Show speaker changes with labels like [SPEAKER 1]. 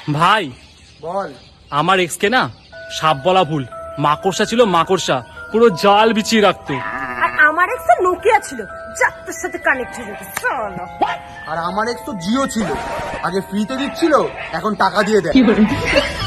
[SPEAKER 1] ভাই
[SPEAKER 2] বল।
[SPEAKER 1] আমার এক্স কে না সাপ বলা ভুল, মাকড়সা ছিল, মাকড়সা পুরো জাল বিছিয়ে রাখতো।
[SPEAKER 3] আর আমার এক্স তো নোকিয়া ছিল, যাত্রার সাথে কানেক্ট হয়ে যেত। চলো।
[SPEAKER 2] আর আমার এক্স তো জিও ছিল, আগে ফ্রিতে দিচ্ছিল, এখন টাকা দিয়ে দেয়।